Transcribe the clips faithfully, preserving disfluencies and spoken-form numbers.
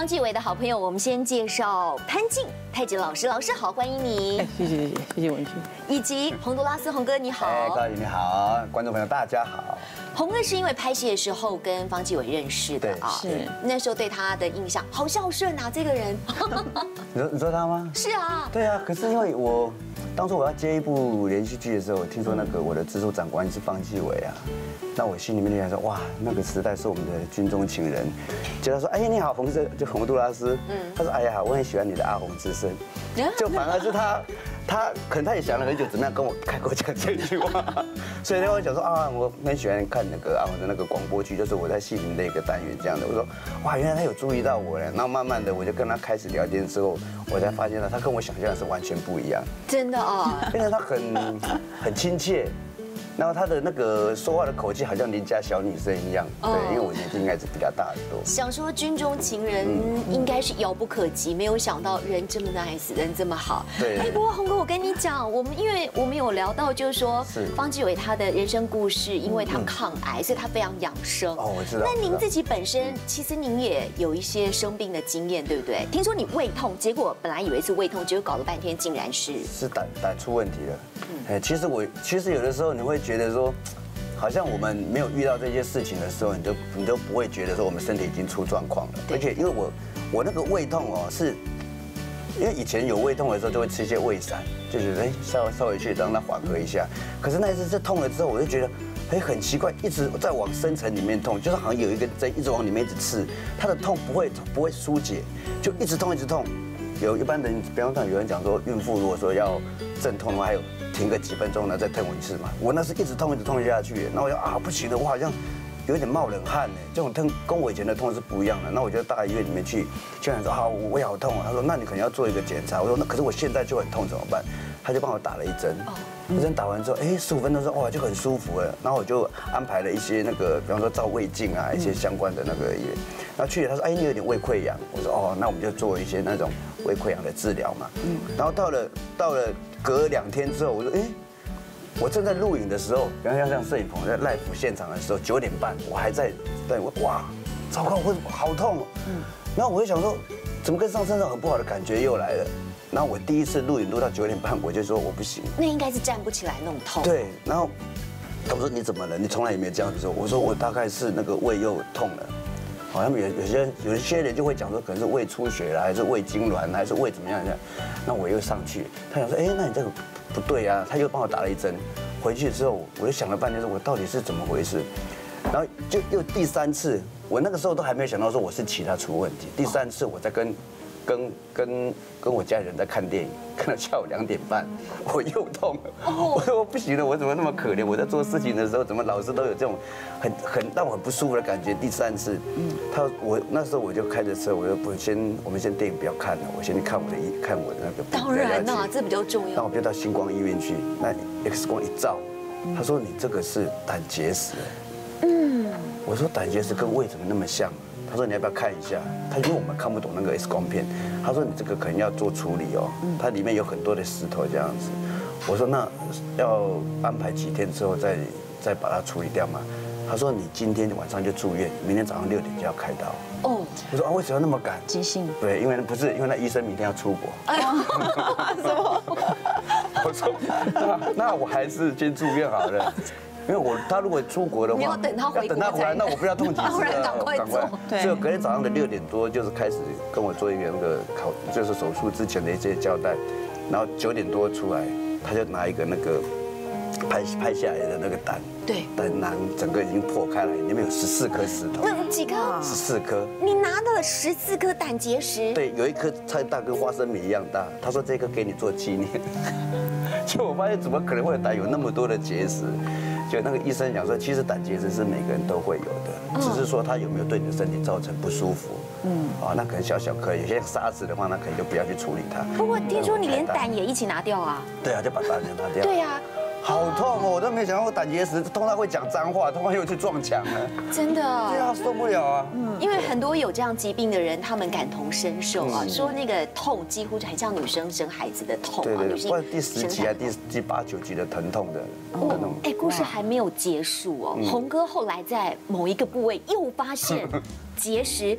方季韦的好朋友，我们先介绍潘静太极老师，老师好，欢迎你。 哎，谢谢谢谢谢谢文君， 以及洪都拉斯洪哥你好。 哎，高宇你好，观众朋友大家好。 洪哥是因为拍戏的时候跟方季韦认识的啊， 是那时候对他的印象好孝顺啊，这个人。 你说你说他吗？ 是啊。 对啊，可是因为我当初我要接一部连续剧的时候，我听说那个我的直属长官是方季韦啊，那我心里面就想说，哇，那个时代是我们的军中情人。结果他说，哎，你好，洪生，就洪都拉斯。嗯。他说，哎呀，我很喜欢你的阿洪之声。就反而是他，他可能他也想了很久，怎么样跟我开口讲这句话。所以他会讲说啊，我很喜欢看那个阿洪的那个广播剧，就是我在戏里面的一个单元这样的。我说，哇，原来他有注意到我嘞。然后慢慢的，我就跟他开始聊天之后，我才发现到他跟我想象的是完全不一样。 真的啊， 因为他很很亲切。然后他的那个说话的口气好像邻家小女生一样，对，因为我年纪应该是比较大很多。 想说军中情人应该是遥不可及，没有想到人这么 nice， 人这么好。 对。 哎，不过洪哥，我跟你讲，我们因为我们有聊到，就是说方季韦他的人生故事，因为他抗癌，所以他非常养生。 哦，我知道。 那您自己本身，其实您也有一些生病的经验，对不对？听说你胃痛，结果本来以为是胃痛，结果搞了半天，竟然是是胆胆出问题了。哎，其实我其实有的时候你会觉得说，好像我们没有遇到这些事情的时候，你就你都不会觉得说我们身体已经出状况了。而且因为我我那个胃痛哦，是因为以前有胃痛的时候就会吃一些胃散，就觉得哎稍微稍微去让它缓和一下。可是那一次这痛了之后，我就觉得哎很奇怪，一直在往深层里面痛，就是好像有一个针一直往里面一直刺，它的痛不会不会疏解，就一直痛一直痛。有一般人，比方说有人讲说，孕妇如果说要阵痛的话，还有停个几分钟呢，再痛一次嘛。我那是一直痛一直痛下去，那我就啊不行了，我好像有点冒冷汗呢。这种痛跟我以前的痛是不一样的。那我就到医院里面去，就想说啊我胃好痛啊。他说那你可能要做一个检查。我说那可是我现在就很痛怎么办？他就帮我打了一针。一针打完之后，哎，十五分钟之后哇就很舒服了。然后我就安排了一些那个，比方说照胃镜啊，一些相关的那个也。然后去了，他说哎你有点胃溃疡。我说哦那我们就做一些那种胃溃疡的治疗嘛。嗯。然后到了到了隔两天之后，我说哎。我正在录影的时候，比方像像摄影棚在 live 现场的时候，九点半我还在，对我哇，糟糕，我好痛。嗯，然后我就想说，怎么跟上身上很不好的感觉又来了？然后我第一次录影录到九点半，我就说我不行。 那应该是站不起来那种痛。 对，然后他们说你怎么了？你从来也没有这样子说。我说我大概是那个胃又痛了。好像有有些有一些人就会讲说，可能是胃出血了，还是胃痉挛，还是胃怎么样的。那我又上去，他想说，哎，那你这个不对啊，他又帮我打了一针。回去之后，我就想了半天，说我到底是怎么回事？然后就又第三次，我那个时候都还没有想到说我是其他出问题。第三次我在跟跟跟跟我家人在看电影，看到下午两点半，我又痛了。我说我不行了，我怎么那么可怜？我在做事情的时候，怎么老是都有这种很很让我很不舒服的感觉？第三次，他我那时候我就开着车，我就不先我们先电影不要看了，我先去看我的医看我的那个。 当然啦，这比较重要。 那我就到星光医院去，那 X 光一照，他说你这个是胆结石。嗯，我说胆结石跟胃怎么那么像？他说你要不要看一下？他因为我们看不懂那个 X 光片，他说你这个可能要做处理哦，它里面有很多的石头这样子。我说那要安排几天之后再再把它处理掉吗？他说你今天晚上就住院，明天早上六点就要开刀。哦，我说啊为什么要那么赶？ 急性。 对，因为不是因为那医生明天要出国。 哎呀，什么？ 我说那那我还是先住院好了。因为我他如果出国的话， 你要等他回国， 要等他回来，那我不要痛几次当然赶快做。 所以我隔天早上的六点多就是开始跟我做一个那个考，就是手术之前的一些交代，然后九点多出来，他就拿一个那个拍拍下来的那个胆， 对， 胆囊整个已经破开来，里面有十四颗石头。 那几颗？ 十四颗。 你拿到了十四颗胆结石？ 对，有一颗菜大跟花生米一样大。他说这个给你做纪念。就我发现怎么可能会有胆有那么多的结石？就那个医生讲说，其实胆结石是每个人都会有的，只是说它有没有对你的身体造成不舒服。嗯，啊，那可能小小颗，有些沙子的话，那可能就不要去处理它。 不过听说你连胆也一起拿掉啊？ 对啊，就把胆也拿掉。 对呀。 好痛哦！我都没想到我胆结石，痛到会讲脏话，痛到又去撞墙了。 真的。 对啊，受不了啊。 嗯，因为很多有这样疾病的人，他们感同身受啊，说那个痛几乎很像女生生孩子的痛啊。 对对对，不然第十集啊，第第八九集的疼痛的。 哦，哎，故事还没有结束哦。洪哥后来在某一个部位又发现结石。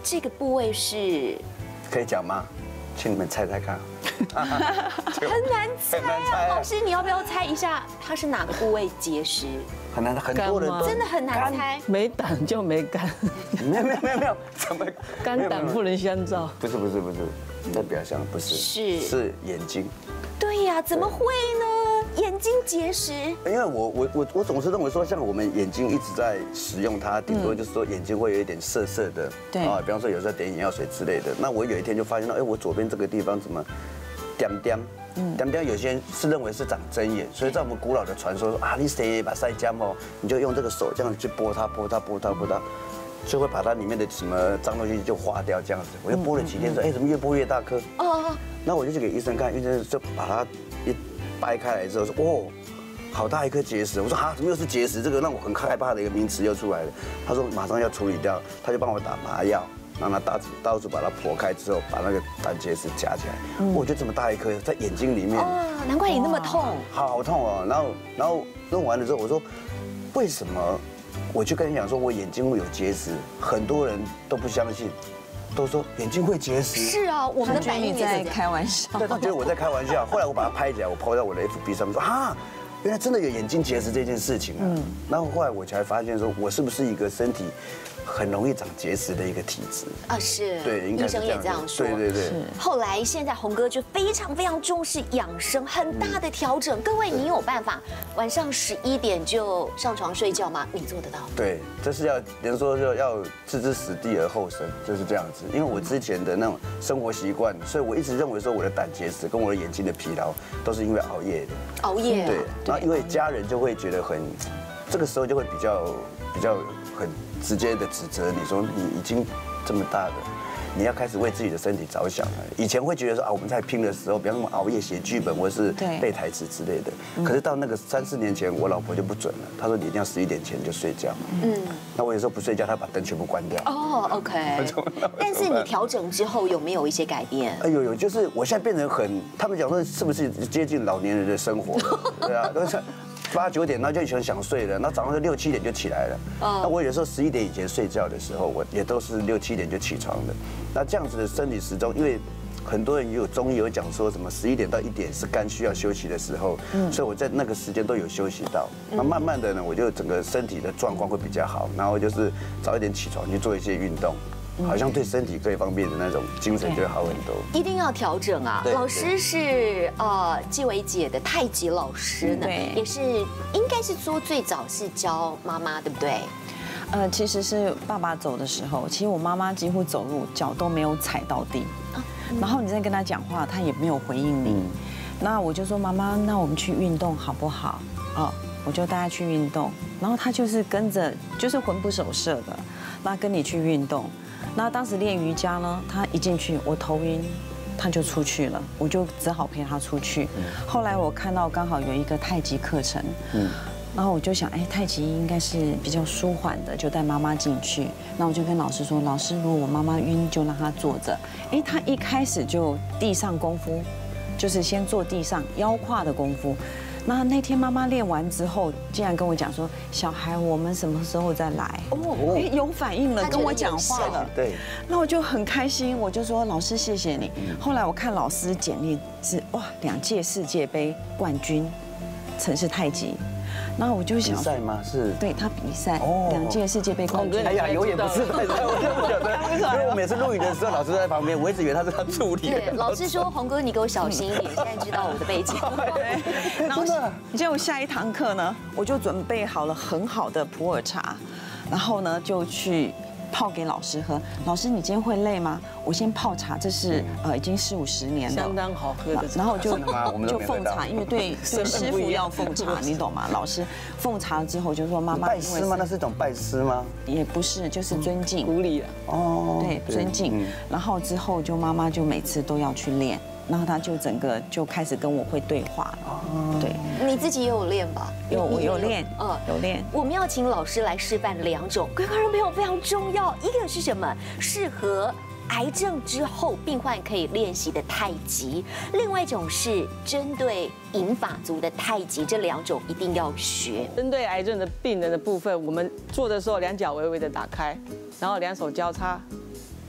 这个部位是可以讲吗？请你们猜猜看。 很难猜啊，老师你要不要猜一下它是哪个部位结石？ 很难，很多人都真的很难猜。 没胆就没肝， 没有没有没有没有，怎么肝胆不能相照？ 不是不是不是，在表象不是， 是是眼睛。 对呀，怎么会呢？眼睛结石？ 因为我我我我总是认为说，像我们眼睛一直在使用它，顶多就是说眼睛会有一点涩涩的， 对啊，比方说有时候点眼药水之类的。那我有一天就发现到，哎，我左边这个地方怎么点点？点点有些人是认为是长针眼，所以在我们古老的传说说啊，你谁把腮浆哦，你就用这个手这样去拨它拨它拨它拨它，就会把它里面的什么脏东西就化掉这样子。我就拨了几天说，哎，怎么越拨越大颗？哦，那我就去给医生看，医生就把它一掰开来之后说，哦。好大一颗结石，我说哈，怎么又是结石？这个让我很害怕的一个名词又出来了。他说马上要处理掉，他就帮我打麻药，让他刀子刀子把它剖开之后，把那个胆结石夹起来。我就这么大一颗在眼睛里面， 哦，难怪你那么痛， 好痛哦。然后然后弄完了之后，我说为什么？我就跟你讲说，我眼睛会有结石，很多人都不相信。都说眼睛会结石， 是啊，我们的反应也在开玩笑。 对，他觉得我在开玩笑。后来我把它拍起来，我 po 在我的 F B 上面说啊，原来真的有眼睛结石这件事情啊。嗯。然后后来我才发现说，我是不是一个身体很容易长结石的一个体质啊？是。 对，医生也这样说。 对对对。 后来现在洪哥就非常非常重视养生，很大的调整。各位，你有办法晚上十一点就上床睡觉吗？你做得到？ 对，这是要人说就要置之死地而后生，就是这样子。因为我之前的那种生活习惯，所以我一直认为说我的胆结石跟我的眼睛的疲劳都是因为熬夜的。 熬夜。 对。然后因为家人就会觉得很，这个时候就会比较比较很直接的指责你说你已经这么大了。你要开始为自己的身体着想了。以前会觉得说啊，我们在拼的时候，比方说熬夜写剧本或是背台词之类的。可是到那个三四年前，我老婆就不准了，她说你一定要十一点前就睡觉。嗯。那我有时候不睡觉，她把灯全部关掉。 哦 ，OK。但是你调整之后有没有一些改变？ 哎呦有，就是我现在变成很，他们讲说是不是接近老年人的生活了？对啊，都是。八九点，那就以前想睡了，那早上就六七点就起来了。那我有时候十一点以前睡觉的时候，我也都是六七点就起床的。那这样子的生理时钟，因为很多人也有中医有讲说什么十一点到一点是肝需要休息的时候，所以我在那个时间都有休息到。那慢慢的呢，我就整个身体的状况会比较好，然后就是早一点起床去做一些运动。好像对身体各方面的那种精神就会好很多。一定要调整啊！老师是呃纪薇姐的太极老师呢，也是应该是说最早是教妈妈，对不对？ 呃，其实是爸爸走的时候，其实我妈妈几乎走路脚都没有踩到地，然后你在跟她讲话，她也没有回应你。那我就说妈妈，那我们去运动好不好？哦，我就带她去运动，然后她就是跟着，就是魂不守舍的，那跟你去运动。那当时练瑜伽呢，他一进去我头晕，他就出去了，我就只好陪他出去。后来我看到刚好有一个太极课程，然后我就想，哎，太极应该是比较舒缓的，就带妈妈进去。那我就跟老师说，老师，如果我妈妈晕，就让她坐着。哎，她一开始就地上功夫，就是先坐地上腰胯的功夫。那那天妈妈练完之后，竟然跟我讲说：“小孩，我们什么时候再来？”哦，哎，有反应了，跟我讲话了。对，那我就很开心，我就说：“老师，谢谢你。”后来我看老师简历是哇，两届世界杯冠军，曾是太极。然后我就想比赛吗？是， 对他比赛，两届世界杯冠军。 哎呀，有眼不识泰山，我就不晓得。因为我每次录影的时候，老师在旁边，我一直以为他是他助理。 对，老师说洪哥，你给我小心一点，现在知道我的背景。 对，然后结果下一堂课呢，我就准备好了很好的普洱茶，然后呢就去泡给老师喝。老师，你今天会累吗？我先泡茶，这是呃已经四五十年了， 相当好喝的。 然后就就奉茶，因为对对师傅要奉茶，你懂吗？老师奉茶之后就说妈妈拜师吗？那是一种拜师吗？ 也不是，就是尊敬鼓励了。 哦，对，尊敬。然后之后就妈妈就每次都要去练。然后他就整个就开始跟我会对话了，对。 你自己也有练吧？ 有，我有练，嗯，有练。 我们要请老师来示范两种，各位观众朋友非常重要。一个是什么？适合癌症之后病患可以练习的太极，另外一种是针对银发族的太极，这两种一定要学。 针对癌症的病人的部分，我们做的时候两脚微微的打开，然后两手交叉，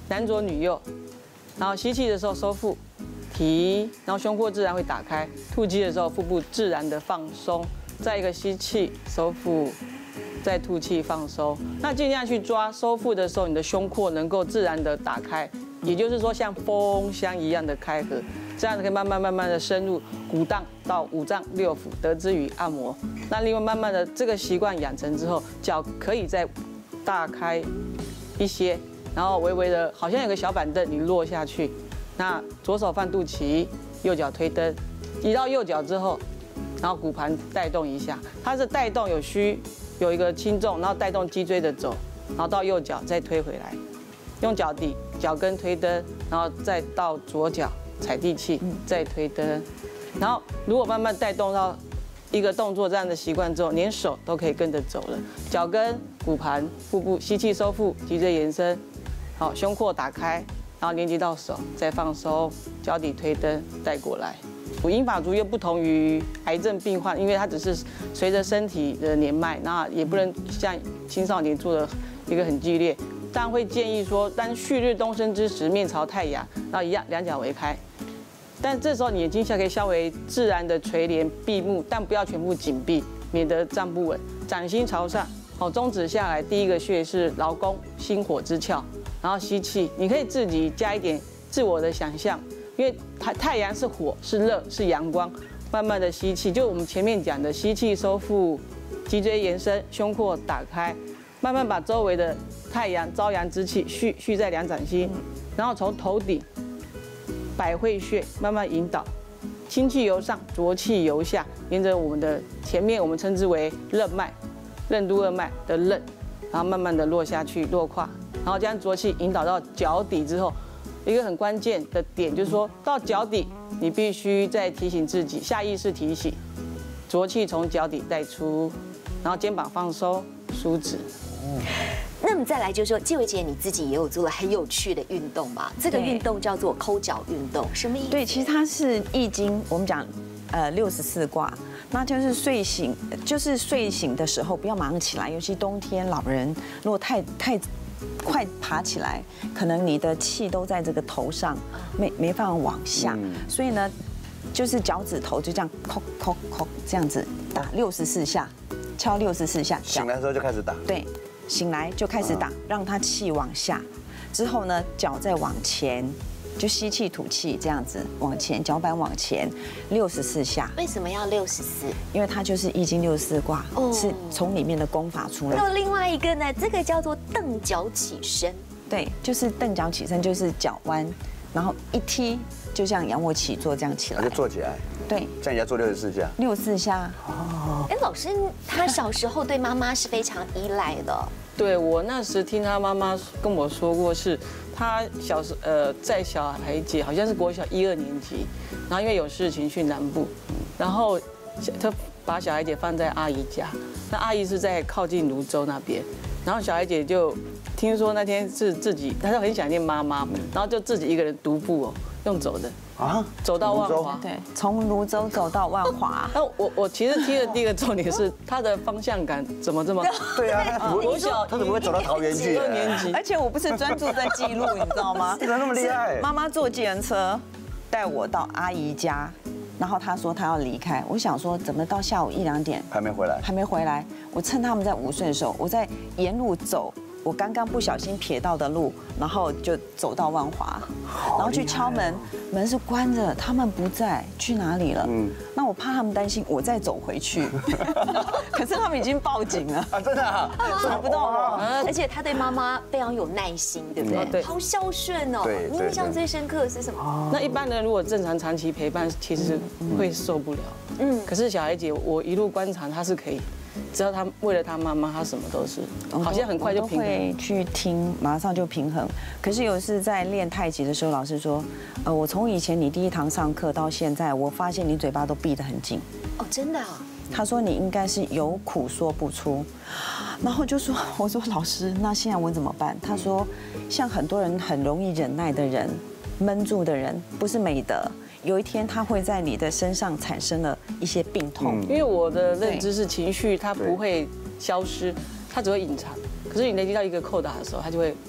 男左女右，然后吸气的时候收腹提，然后胸廓自然会打开，吐气的时候腹部自然的放松，再一个吸气收腹。再吐气放松，那尽量去抓收腹的时候，你的胸廓能够自然的打开，也就是说像风箱一样的开合，这样子可以慢慢慢慢的深入骨荡到五脏六腑，得之于按摩。那另外慢慢的这个习惯养成之后，脚可以再大开一些，然后微微的好像有个小板凳你落下去，那左手放肚脐，右脚推蹬，移到右脚之后，然后骨盘带动一下，它是带动有虚。有一个轻重，然后带动脊椎的走，然后到右脚再推回来，用脚底、脚跟推蹬，然后再到左脚踩地气，再推蹬。然后如果慢慢带动到一个动作这样的习惯之后，连手都可以跟着走了。脚跟、骨盘、腹部吸气收腹，脊椎延伸，好，胸廓打开，然后连接到手，再放松，脚底推蹬带过来。银发族又不同于癌症病患，因为它只是随着身体的年迈，那也不能像青少年做的一个很剧烈。当然会建议说，当旭日东升之时，面朝太阳，然后一样两脚微开。但这时候你眼睛下可以稍微自然的垂帘闭目，但不要全部紧闭，免得站不稳。掌心朝上，好，中指下来，第一个穴是劳宫心火之窍，然后吸气，你可以自己加一点自我的想象。因为太太阳是火，是热，是阳光，慢慢的吸气，就我们前面讲的吸气收腹，脊椎延伸，胸廓打开，慢慢把周围的太阳朝阳之气蓄蓄在两掌心，然后从头顶百会穴慢慢引导，清气由上，浊气由下，沿着我们的前面我们称之为任脉，任督二脉的任，然后慢慢的落下去落胯，然后将浊气引导到脚底之后。一个很关键的点就是说到脚底，你必须再提醒自己，下意识提醒，浊气从脚底带出，然后肩膀放松，舒指。 那么再来就是说，纪薇姐你自己也有做了很有趣的运动嘛？这个运动叫做抠脚运动，什么意思？ 对，其实它是易经，我们讲呃六十四卦，那就是睡醒，就是睡醒的时候不要马上起来，尤其冬天老人如果太太。快爬起来，可能你的气都在这个头上，没没办法往下，所以呢，就是脚趾头就这样叩叩叩这样子打六十四下，敲六十四下。 醒来的时候就开始打。 对，醒来就开始打，让它气往下，之后呢，脚再往前。就吸气吐气这样子往前，脚板往前六十四下。 为什么要六十四？ 因为它就是易经六十四卦，是从里面的功法出来。 那另外一个呢？这个叫做蹬脚起身。 对，就是蹬脚起身，就是脚弯，然后一踢，就像仰卧起坐这样起来， 就坐起来。 对， 这样也要做六十四下。 六十四下。 哦。哎，老师，他小时候对妈妈是非常依赖的。 对，我那时听他妈妈跟我说过是。他小时呃在小孩姐好像是国小一二年级，然后因为有事情去南部，然后他把小孩姐放在阿姨家，那阿姨是在靠近泸州那边，然后小孩姐就听说那天是自己，她就很想念妈妈，然后就自己一个人独步哦，用走的啊，走到万华， 对，从泸州走到万华。 那我我其实听的第一个重点是他的方向感怎么这么对啊， 国小他怎么会走到桃园去？ 二年级， 而且我不是专注在记录，你知道吗？ 怎么那么厉害？ 妈妈坐计程车带我到阿姨家，然后她说她要离开，我想说怎么到下午一两点还没回来？ 还没回来，我趁他们在午睡的时候，我在沿路走。我刚刚不小心撇到的路，然后就走到万华，然后去敲门，门是关着，他们不在，去哪里了？嗯，那我怕他们担心，我再走回去，可是他们已经报警了啊！真的啊， 找不到我。 而且他对妈妈非常有耐心，对不对？ 对， 好孝顺哦。 对， 你印象最深刻的是什么？ 那一般人如果正常长期陪伴，其实会受不了。嗯，可是小孩姐，我一路观察，她是可以。只要他为了他妈妈，他什么都是，好像很快就平衡。 会去听，马上就平衡。可是有一次在练太极的时候，老师说，呃，我从以前你第一堂上课到现在，我发现你嘴巴都闭得很紧。 哦，真的啊？ 他说你应该是有苦说不出，然后就说，我说老师，那现在我怎么办？他说，像很多人很容易忍耐的人，闷住的人，不是美德。有一天，它会在你的身上产生了一些病痛。 因为我的认知是，情绪它不会消失，它只会隐藏。可是你累积到一个扣打的时候，它就会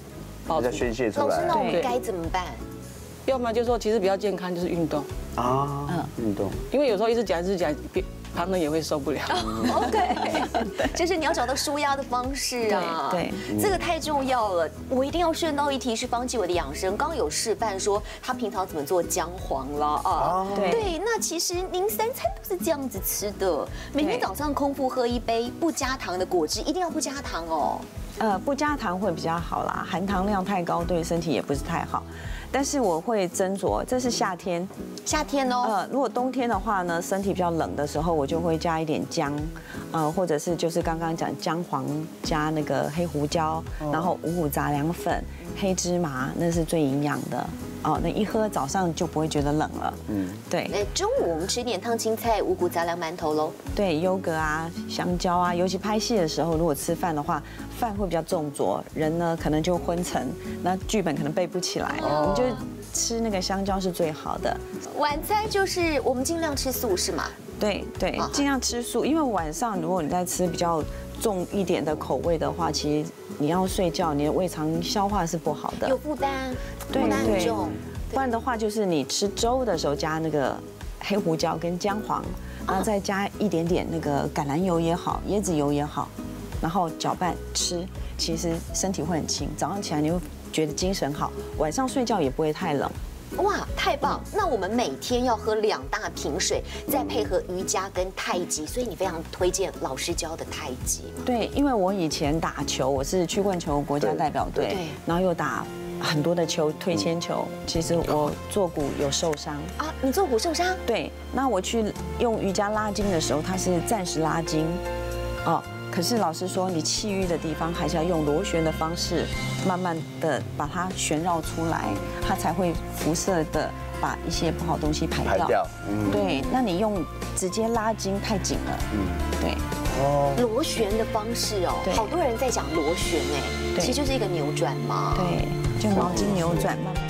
爆出要。宣泄出老师， 来那我们对该怎么办？ 要么就是说，其实比较健康就是运动， 啊， 嗯运动。 因为有时候一直讲一直讲，旁人也会受不了。 OK， 就是你要找到舒压的方式啊。 对这个太重要了。我一定要顺道一提，是方季韦的养生，刚刚有示范说他平常怎么做姜黄了啊。 对对，那其实您三餐都是这样子吃的，每天早上空腹喝一杯不加糖的果汁，一定要不加糖哦。 呃，不加糖会比较好啦，含糖量太高对身体也不是太好。但是我会斟酌，这是夏天， 夏天哦， 呃，如果冬天的话呢，身体比较冷的时候，我就会加一点姜，呃，或者是就是刚刚讲姜黄加那个黑胡椒，然后五谷杂粮粉、黑芝麻，那是最营养的。哦，那一喝早上就不会觉得冷了。嗯，对那中午我们吃点烫青菜、五谷杂粮馒头喽。 对，优格啊、香蕉啊，尤其拍戏的时候，如果吃饭的话，饭会比较重浊，人呢可能就昏沉，那剧本可能背不起来，我们就吃那个香蕉是最好的。 晚餐就是我们尽量吃素是吗？ 对对，尽量吃素，因为晚上如果你在吃比较重一点的口味的话，其实你要睡觉，你的胃肠消化是不好的， 有负担， 对负担很对重。 不然的话，就是你吃粥的时候加那个黑胡椒跟姜黄，然后再加一点点那个橄榄油也好，椰子油也好，然后搅拌吃，其实身体会很轻，早上起来你会觉得精神好，晚上睡觉也不会太冷。 哇，太棒！那我们每天要喝两大瓶水，再配合瑜伽跟太极，所以你非常推荐老师教的太极嘛？ 对，因为我以前打球，我是曲棍球国家代表队对， 然后又打很多的球，推铅球，其实我坐骨有受伤。 啊，你坐骨受伤？ 对，那我去用瑜伽拉筋的时候，它是暂时拉筋，哦。可是老师说，你气郁的地方还是要用螺旋的方式，慢慢的把它旋绕出来，它才会辐射的把一些不好的东西排掉。 排掉，嗯， 对，那你用直接拉筋太紧了。嗯，对。 哦， 螺旋的方式哦， 对好多人在讲螺旋哎， 对其实就是一个扭转嘛。 对，就毛巾扭转，慢慢。